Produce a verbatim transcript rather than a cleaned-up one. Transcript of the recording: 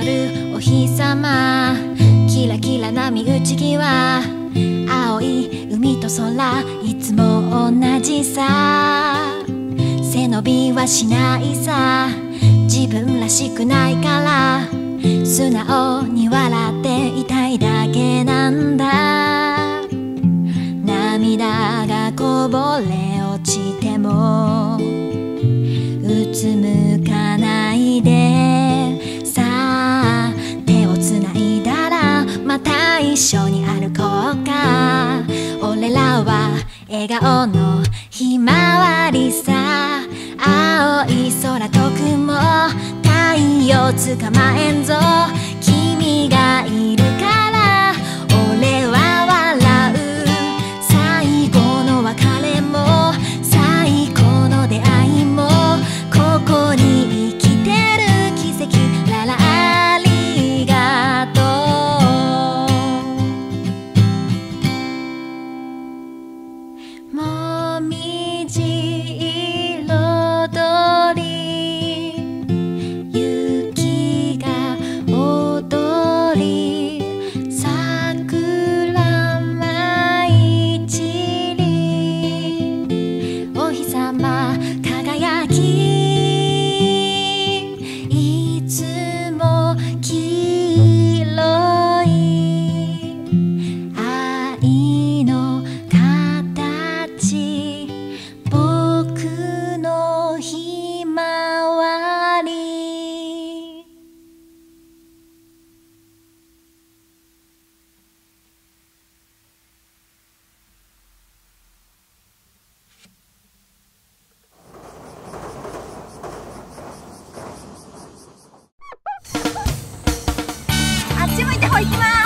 光るお日様、キラキラ波打ち際、青い海と空いつも同じさ。背伸びはしないさ、自分らしくないから素直に笑っていたいだけなんだ。涙がこぼれ落ちてもうつむかないでさあ、手をつないだらまた一緒に歩こうか。俺らは笑顔のひまわりさ。青い空と雲、太陽捕まえんぞ。君がいるから俺は笑う。最後の別れも最高の出会いもここに生きてる奇跡。ララありがとう。もみじ色どり雪が踊り、桜舞い散り、お日様輝き、いつも黄色い愛の形、僕のひまわり。 あっち向いてほい、行きます。